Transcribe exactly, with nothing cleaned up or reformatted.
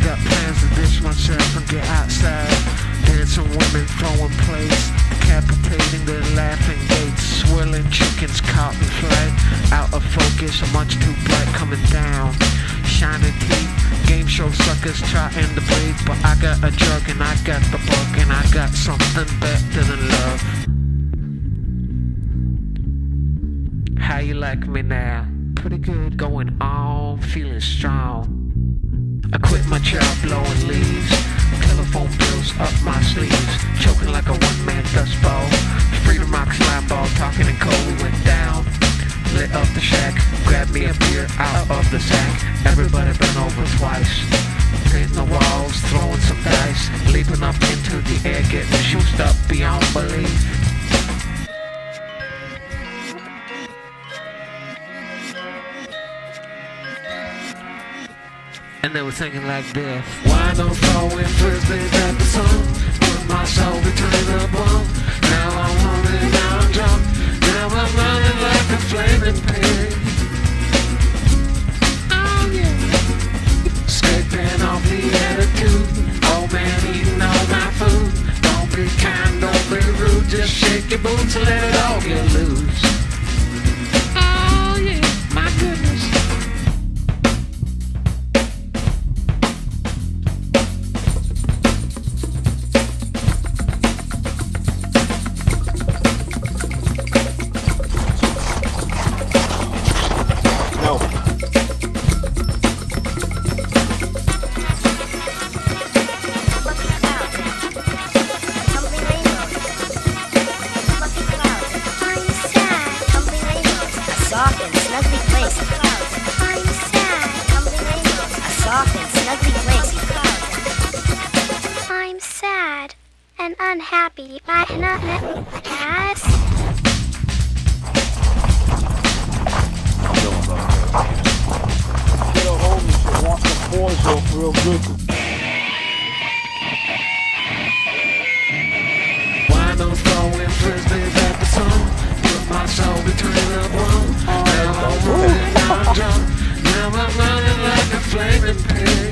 got plans to ditch myself and get outside. Dancing women throwing plates, decapitating their laughing gates, swirling chickens caught in flight. Out of focus, much too bright coming down. Shining teeth, game show suckers trying to breathe. But I got a drug and I got the bug and I got something better than love. How you like me now? Pretty good, going on, feeling strong. I quit my job blowing leaves, telephone bills up my sleeves, choking like a one-man dust ball. Freedom rock slime ball, talking in code, we went down. Lit up the shack, grabbed me a beer out of the sack. Everybody been over twice, hitting the walls, throwing some dice, leaping up into the air, getting juiced up beyond belief. And they were thinking like this: why don't throwing frisbees at the sun? Put my soul between the bone. Now I'm hungry, now I'm drunk. Now I'm running like a flaming pig. Oh yeah. Escaping off the attitude. Old man eating all my food. Don't be kind, don't be rude. Just shake your boots and let it all get loose. Oh yeah, my goodness. I'm sad and unhappy. I cannot pass. Get a hold of shit, want some boys off real good. Why don't throwing frisbees at the sun? Put my soul between the bone. Now I'm running, now I'm drunk. Now I'm running like a flaming pig.